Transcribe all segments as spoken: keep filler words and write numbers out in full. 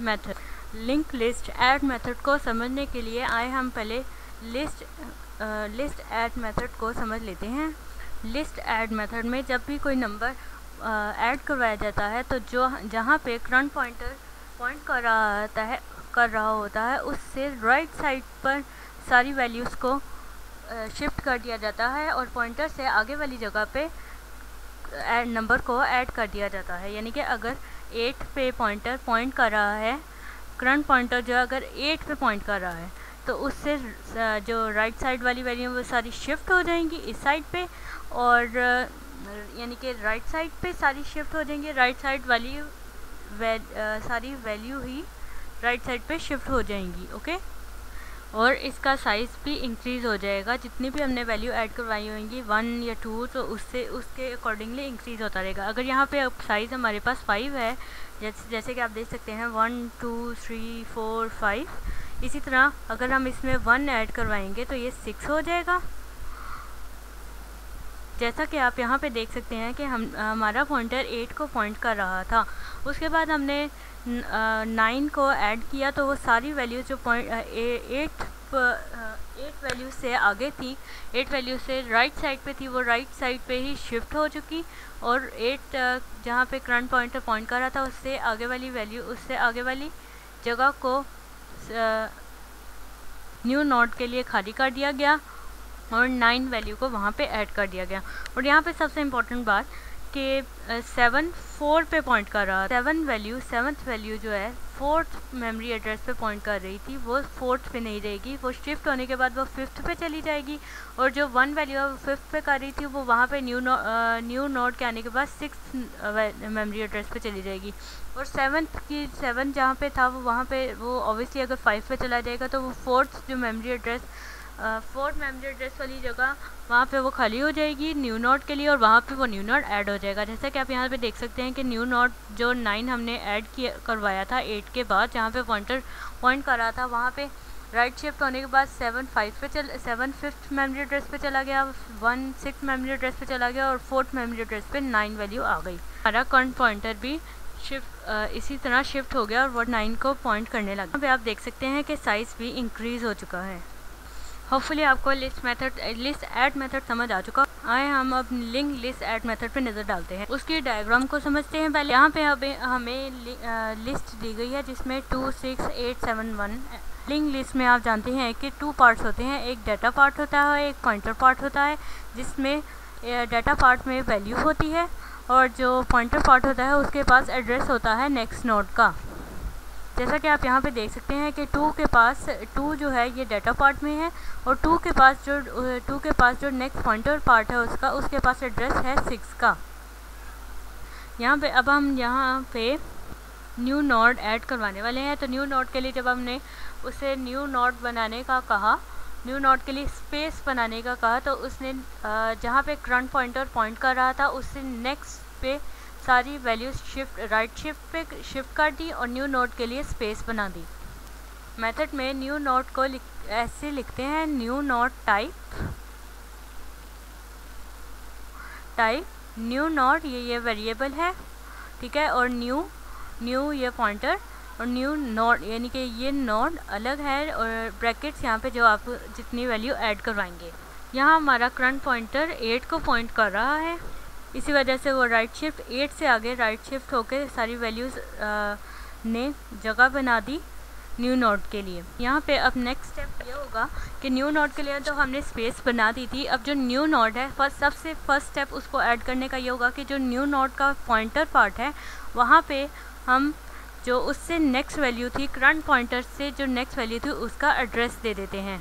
Method link list add method को समझने के लिए आए हम पहले लिस्ट लिस्ट ऐड मेथड को समझ लेते हैं। लिस्ट ऐड मेथड में जब भी कोई नंबर ऐड करवाया जाता है तो जो जहाँ पे करंट पॉइंटर पॉइंट कर रहा होता है कर रहा होता है उससे राइट साइड पर सारी वैल्यूज़ को शिफ्ट कर दिया जाता है और पॉइंटर से आगे वाली जगह पे ऐड नंबर को ऐड कर दिया जाता है। यानी कि अगर एट पे पॉइंटर पॉइंट कर रहा है, करंट पॉइंटर जो अगर एट पे पॉइंट कर रहा है तो उससे जो राइट साइड वाली वैल्यू वो सारी शिफ्ट हो जाएंगी इस साइड पे, और यानी कि राइट साइड पे सारी शिफ्ट हो जाएंगी, राइट साइड वाली वे, आ, सारी वैल्यू ही राइट साइड पे शिफ्ट हो जाएंगी। ओके, और इसका साइज़ भी इंक्रीज़ हो जाएगा। जितनी भी हमने वैल्यू ऐड करवाई होंगी वन या टू तो उससे उसके अकॉर्डिंगली इंक्रीज़ होता रहेगा। अगर यहाँ पे अब साइज़ हमारे पास फाइव है, जैसे जैसे कि आप देख सकते हैं one two three four five, इसी तरह अगर हम इसमें वन ऐड करवाएंगे तो ये सिक्स हो जाएगा। जैसा कि आप यहाँ पे देख सकते हैं कि हम हमारा पॉइंटर एट को पॉइंट कर रहा था, उसके बाद हमने नाइन को ऐड किया तो वो सारी वैल्यूज़ जो पॉइंट एट एट वैल्यू से आगे थी, एट वैल्यू से राइट साइड पे थी, वो राइट साइड पे ही शिफ्ट हो चुकी, और एट जहाँ पे करंट पॉइंटर पॉइंट कर रहा था उससे आगे वाली वैल्यू उससे आगे वाली जगह को न्यू नोड के लिए खाली कर दिया गया और नाइन वैल्यू को वहाँ पे ऐड कर दिया गया। और यहाँ पे सबसे इम्पोर्टेंट बात कि सेवन फोर पे पॉइंट कर रहा, सेवन वैल्यू सेवन्थ वैल्यू जो है फोर्थ मेमोरी एड्रेस पे पॉइंट कर रही थी, वो फोर्थ पे नहीं रहेगी, वो शिफ्ट होने के बाद वो फिफ्थ पे चली जाएगी, और जो वन वैल्यू है वो फिफ्थ पे कर रही थी वो वहाँ पे न्यू नो, न्यू नोड के आने के बाद सिक्स मेमोरी एड्रेस पे चली जाएगी। और सेवन्थ की सेवन जहाँ पे था वो वहाँ पे वो ऑब्वियसली अगर फाइव पे चला जाएगा तो वो फोर्थ जो memory address fourth memory address वाली जगह वहाँ पे वो खाली हो जाएगी न्यू नोड के लिए, और वहाँ पे वो न्यू नोड ऐड हो जाएगा। जैसा कि आप यहाँ पे देख सकते हैं कि न्यू नोड जो नाइन हमने ऐड किया करवाया था एट के बाद, जहाँ पे पॉइंटर पॉइंट कर रहा था वहाँ पे राइट शिफ्ट होने के बाद सेवन फाइव पे चल सेवन फिफ्थ मेमोरी एड्रेस पे चला गया, वन सिक्स मेमोरी एड्रेस पे चला गया, और फोर्थ मेमोरी एड्रेस पे नाइन वैल्यू आ गई। हमारा करंट पॉइंटर भी शिफ्ट इसी तरह शिफ्ट हो गया और वो नाइन को पॉइंट करने लगा। यहाँ पे आप देख सकते हैं कि साइज़ भी इंक्रीज़ हो चुका है। होपफुली आपको list method list add method समझ आ चुका। आए हम अब लिंक लिस्ट ऐड मेथड पे नज़र डालते हैं, उसकी डायग्राम को समझते हैं पहले। यहाँ पे हमें हमें लिस्ट दी गई है जिसमें two six eight seven one. Link list में आप जानते हैं कि टू पार्ट्स होते हैं, एक डाटा पार्ट होता है, एक पॉइंटर पार्ट होता है, जिसमें डाटा पार्ट में वैल्यू होती है और जो पॉइंटर पार्ट होता है उसके पास एड्रेस होता है नेक्स्ट नोड का। जैसा कि आप यहाँ पे देख सकते हैं कि टू के पास टू जो है ये डाटा पार्ट में है, और टू के पास जो टू के पास जो नेक्स्ट पॉइंटर पार्ट है उसका उसके पास एड्रेस है सिक्स का। यहाँ पे अब हम यहाँ पे न्यू नोड ऐड करवाने वाले हैं। तो न्यू नोड के लिए जब हमने उसे न्यू नोड बनाने का कहा, न्यू नोड के लिए स्पेस बनाने का कहा, तो उसने जहाँ पे करंट पॉइंटर पॉइंट कर रहा था उससे नेक्स्ट पे सारी वैल्यूज शिफ्ट राइट शिफ्ट पे शिफ्ट कर दी और न्यू नोड के लिए स्पेस बना दी। मेथड में न्यू नोड को लिख, ऐसे लिखते हैं new node type type new node ये ये वेरिएबल है, ठीक है, और न्यू न्यू ये पॉइंटर और न्यू नोड यानी कि ये नोड अलग है, और ब्रैकेट्स यहाँ पे जो आप जितनी वैल्यू ऐड करवाएंगे। यहाँ हमारा करंट पॉइंटर एट को पॉइंट कर रहा है, इसी वजह से वो राइट शिफ्ट एट से आगे राइट शिफ्ट होकर सारी वैल्यूज़ ने जगह बना दी न्यू नोड के लिए। यहाँ पे अब नेक्स्ट स्टेप ये होगा कि न्यू नोड के लिए तो हमने स्पेस बना दी थी, अब जो न्यू नोड है फर्स्ट सबसे फर्स्ट स्टेप उसको ऐड करने का ये होगा कि जो न्यू नोड का पॉइंटर पार्ट है वहाँ पे हम जो उससे नेक्स्ट वैल्यू थी करंट पॉइंटर से जो नेक्स्ट वैल्यू थी उसका एड्रेस दे देते हैं।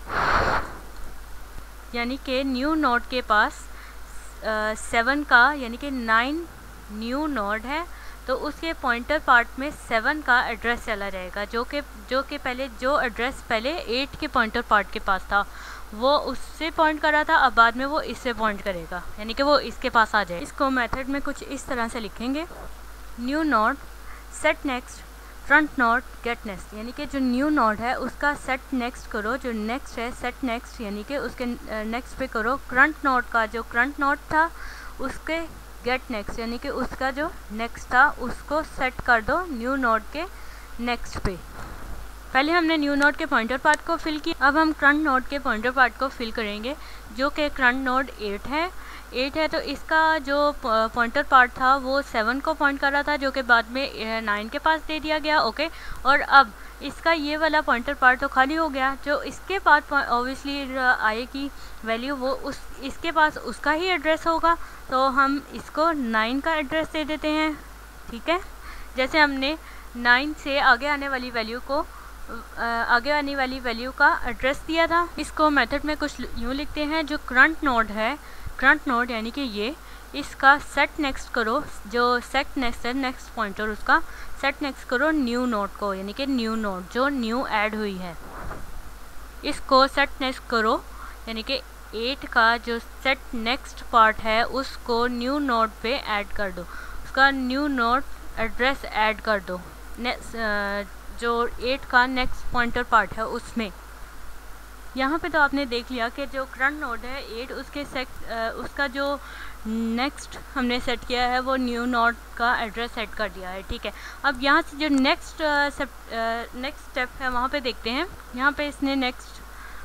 यानी कि न्यू नोड के पास सेवन uh, का यानी कि नाइन न्यू नोड है तो उसके पॉइंटर पार्ट में सेवन का एड्रेस चला जाएगा, जो कि जो कि पहले जो एड्रेस पहले एट के पॉइंटर पार्ट के पास था वो उससे पॉइंट कर रहा था, अब बाद में वो इससे पॉइंट करेगा, यानी कि वो इसके पास आ जाए। इसको मेथड में कुछ इस तरह से लिखेंगे, new node set next front node get next, यानी कि जो न्यू नोड है उसका सेट नेक्स्ट करो, जो नेक्स्ट है सेट नेक्स्ट यानी कि उसके नेक्स्ट पे करो, करंट नोड का जो करंट नोड था उसके गेट नेक्स्ट यानी कि उसका जो नेक्स्ट था उसको सेट कर दो न्यू नोड के नेक्स्ट पे। पहले हमने न्यू नोड के पॉइंटर पार्ट को फिल किया, अब हम करंट नोड के पॉइंटर पार्ट को फिल करेंगे, जो कि करंट नोड एट है एट है। तो इसका जो पॉइंटर पार्ट था वो सेवन को पॉइंट कर रहा था, जो कि बाद में नाइन के पास दे दिया गया। ओके, और अब इसका ये वाला पॉइंटर पार्ट तो खाली हो गया, जो इसके पास ऑब्वियसली आएगी वैल्यू वो उस इसके पास उसका ही एड्रेस होगा, तो हम इसको नाइन का एड्रेस दे देते हैं। ठीक है, जैसे हमने नाइन से आगे आने वाली वैल्यू को आगे आने वाली वैल्यू का एड्रेस दिया था। इसको मेथड में कुछ यूँ लिखते हैं, जो करंट नोड है, करंट नोड यानी कि ये, इसका सेट नेक्स्ट करो, जो सेट नेक्स्ट है नेक्स्ट पॉइंटर उसका सेट नेक्स्ट करो न्यू नोड को, यानी कि न्यू नोड जो न्यू ऐड हुई है, इसको सेट नेक्स्ट करो, यानी कि एट का जो सेट नेक्स्ट पार्ट है उसको न्यू नोड पे ऐड कर दो, उसका न्यू नोड एड्रेस ऐड कर दो जो एट का नेक्स्ट पॉइंटर पार्ट है उसमें। यहाँ पे तो आपने देख लिया कि जो करंट नोड है एट, उसके सेट उसका जो नेक्स्ट हमने सेट किया है वो न्यू नोड का एड्रेस सेट कर दिया है। ठीक है, अब यहाँ से जो नेक्स्ट नेक्स्ट स्टेप है वहाँ पे देखते हैं। यहाँ पे इसने नेक्स्ट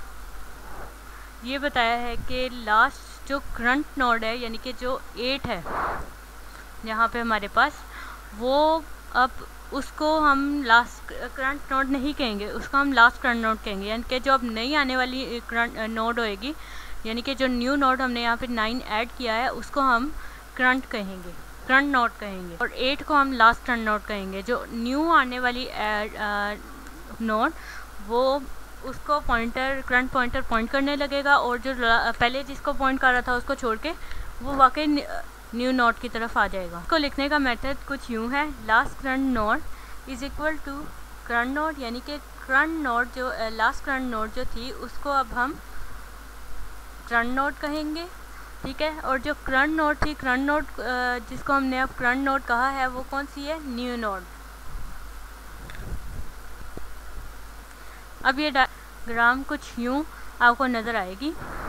ये बताया है कि लास्ट जो करंट नोड है यानी कि जो एट है यहाँ पे हमारे पास, वो अब उसको हम लास्ट करंट नोड नहीं कहेंगे, उसको हम लास्ट करंट नोड कहेंगे, यानी कि जो अब नई आने वाली करंट नोड होएगी, यानी कि जो न्यू नोड हमने यहाँ पे नाइन ऐड किया है उसको हम करंट कहेंगे, करंट नोड कहेंगे, और एट को हम लास्ट करंट नोड कहेंगे। जो न्यू आने वाली नोड वो उसको पॉइंटर करंट पॉइंटर पॉइंट करने लगेगा, और जो पहले जिसको पॉइंट कर रहा था उसको छोड़ के वो वाकई न्यू नोड की तरफ आ जाएगा। इसको लिखने का मेथड कुछ यूँ है, last current node is equal to current node, यानी कि करंट नोड जो लास्ट करंट नोड जो थी उसको अब हम करंट नोड कहेंगे। ठीक है, और जो करंट नोड थी, करंट नोड जिसको हमने अब करंट नोड कहा है वो कौन सी है, न्यू नोड। अब ये डायग्राम कुछ यूँ आपको नज़र आएगी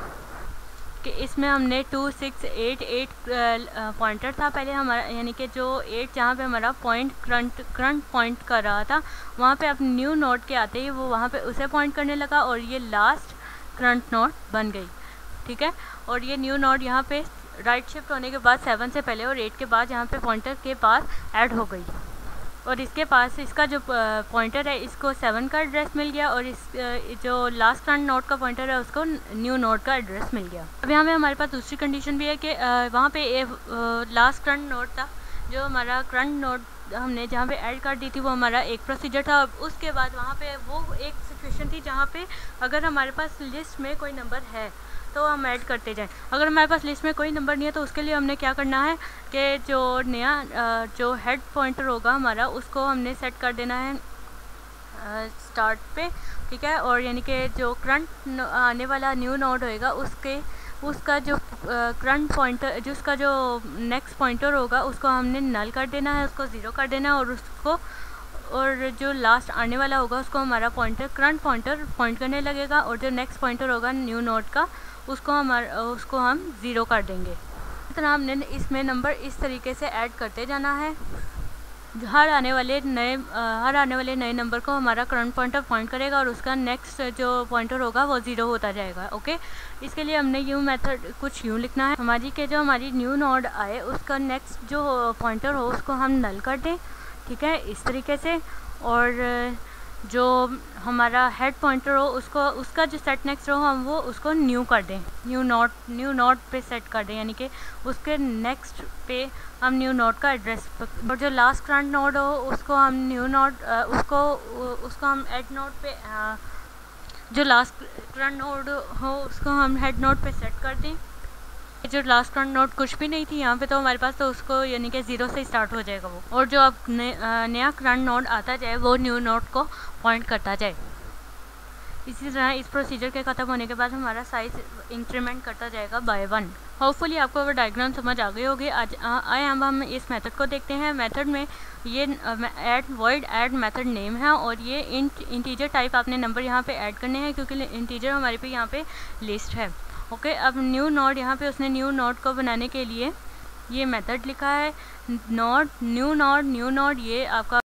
कि इसमें हमने two six eight eight pointer था पहले हमारा, यानी कि जो एट जहाँ पे हमारा पॉइंट करंट करंट पॉइंट कर रहा था, वहाँ पे अब न्यू नोड के आते ही वो वहाँ पे उसे पॉइंट करने लगा और ये लास्ट करंट नोड बन गई। ठीक है, और ये न्यू नोड यहाँ पे राइट शिफ्ट होने के बाद सेवन से पहले और एट के बाद यहाँ पे पॉइंटर के पास ऐड हो गई, और इसके पास इसका जो पॉइंटर है इसको सेवन का एड्रेस मिल गया, और इस जो लास्ट करंट नोड का पॉइंटर है उसको न्यू नोड का एड्रेस मिल गया। अब यहाँ पे हमारे पास दूसरी कंडीशन भी है कि वहाँ पे लास्ट करंट नोड था, जो हमारा करंट नोड हमने जहाँ पे ऐड कर दी थी वो हमारा एक प्रोसीजर था। उसके बाद वहाँ पे वो एक सिचुएशन थी जहाँ पे अगर हमारे पास लिस्ट में कोई नंबर है तो हम ऐड करते जाएं, अगर हमारे पास लिस्ट में कोई नंबर नहीं है तो उसके लिए हमने क्या करना है कि जो नया जो हेड पॉइंटर होगा हमारा उसको हमने सेट कर देना है स्टार्ट पे। ठीक है, और यानी कि जो करंट आने वाला न्यू नोड होएगा उसके उसका जो करंट पॉइंटर जो उसका जो नेक्स्ट पॉइंटर होगा उसको हमने नल कर देना है, उसको ज़ीरो कर देना है, और उसको और जो लास्ट आने वाला होगा उसको हमारा पॉइंटर करंट पॉइंटर पॉइंट करने लगेगा, और जो नेक्स्ट पॉइंटर होगा न्यू नोड का उसको हमारा उसको हम ज़ीरो कर देंगे। इस तरह हमने इसमें नंबर इस तरीके से ऐड करते जाना है, हर आने वाले नए हर आने वाले नए नंबर को हमारा करंट पॉइंटर पॉइंट करेगा और उसका नेक्स्ट जो पॉइंटर होगा वो ज़ीरो होता जाएगा। ओके, इसके लिए हमने यूँ मेथड कुछ यूँ लिखना है, हमारी के जो हमारी न्यू नोड आए उसका नेक्स्ट जो पॉइंटर हो उसको हम नल कर दें। ठीक है, इस तरीके से, और जो हमारा हेड पॉइंटर हो उसको उसका जो सेट नेक्स्ट हो हम वो उसको न्यू कर दें, न्यू नोट न्यू नोट पे सेट कर दें, यानी कि उसके नेक्स्ट पे हम न्यू नोट का एड्रेस, और जो लास्ट करंट नोड हो उसको हम न्यू नोट उसको उसको हम हेड नोट पे जो लास्ट करंट नोड हो उसको हम हेड नोट पे सेट कर दें। जो लास्ट करंट नोड कुछ भी नहीं थी यहाँ पे तो हमारे पास तो उसको यानी कि ज़ीरो से स्टार्ट हो जाएगा वो, और जो अब ने, नया करंट नोड आता जाए वो न्यू नोड को पॉइंट करता जाए। इसी तरह इस प्रोसीजर के ख़त्म होने के बाद हमारा साइज़ इंक्रीमेंट करता जाएगा बाय वन। होपफुली आपको वो डायग्राम समझ आ गई होगी। आज आए हम हम इस मेथड को देखते हैं। मेथड में ये add void add method name है, और ये इंट इंटीजर टाइप आपने नंबर यहाँ पे ऐड करने हैं क्योंकि इंटीजर हमारे पे यहाँ पे लिस्ट है। ओके okay, अब न्यू नोड यहाँ पे उसने न्यू नोड को बनाने के लिए ये मेथड लिखा है node new node new node ये आपका